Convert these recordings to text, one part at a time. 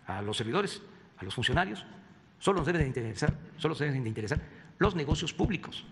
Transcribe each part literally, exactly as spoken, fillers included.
a los servidores, a los funcionarios, solo nos deben de interesar, solo nos deben de interesar los negocios públicos.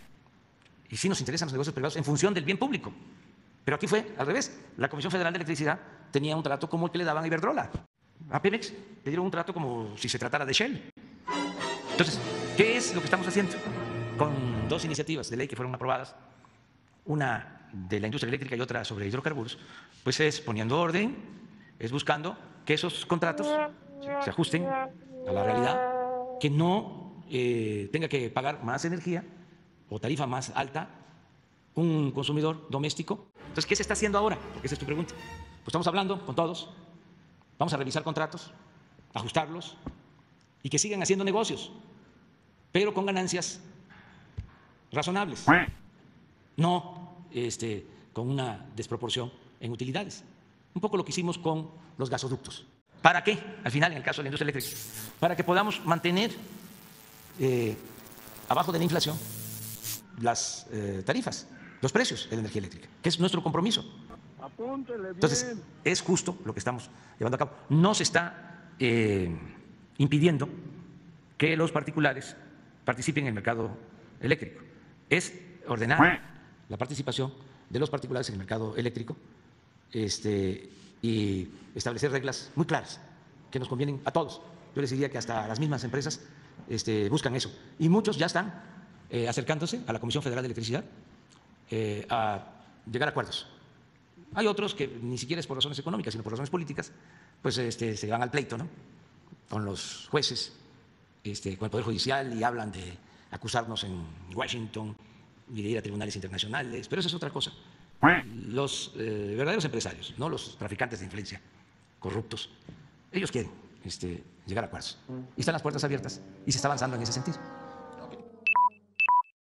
Y sí nos interesan los negocios privados en función del bien público. Pero aquí fue al revés. La Comisión Federal de Electricidad tenía un trato como el que le daban a Iberdrola. A Pemex le dieron un trato como si se tratara de Shell. Entonces, ¿qué es lo que estamos haciendo? Con dos iniciativas de ley que fueron aprobadas, una de la industria eléctrica y otra sobre hidrocarburos, pues es poniendo orden, es buscando que esos contratos se ajusten a la realidad, que no eh, tenga que pagar más energía o tarifa más alta un consumidor doméstico. Entonces, ¿qué se está haciendo ahora? Porque esa es tu pregunta. Pues estamos hablando con todos, vamos a revisar contratos, ajustarlos y que sigan haciendo negocios, pero con ganancias razonables, no este, con una desproporción en utilidades. Un poco lo que hicimos con los gasoductos. ¿Para qué? Al final, en el caso de la industria eléctrica, para que podamos mantener eh, abajo de la inflación las eh, tarifas, los precios de la energía eléctrica, que es nuestro compromiso. Entonces, es justo lo que estamos llevando a cabo. No se está eh, impidiendo que los particulares participen en el mercado eléctrico. Es ordenar la participación de los particulares en el mercado eléctrico este, y establecer reglas muy claras que nos convienen a todos. Yo les diría que hasta las mismas empresas este, buscan eso. Y muchos ya están eh, acercándose a la Comisión Federal de Electricidad eh, a llegar a acuerdos. Hay otros que ni siquiera es por razones económicas, sino por razones políticas, pues este, se van al pleito, ¿no? Con los jueces, este, con el Poder Judicial y hablan de acusarnos en Washington y de ir a tribunales internacionales, pero eso es otra cosa. Los eh, verdaderos empresarios, no los traficantes de influencia, corruptos, ellos quieren este, llegar a acuerdos. Y están las puertas abiertas y se está avanzando en ese sentido.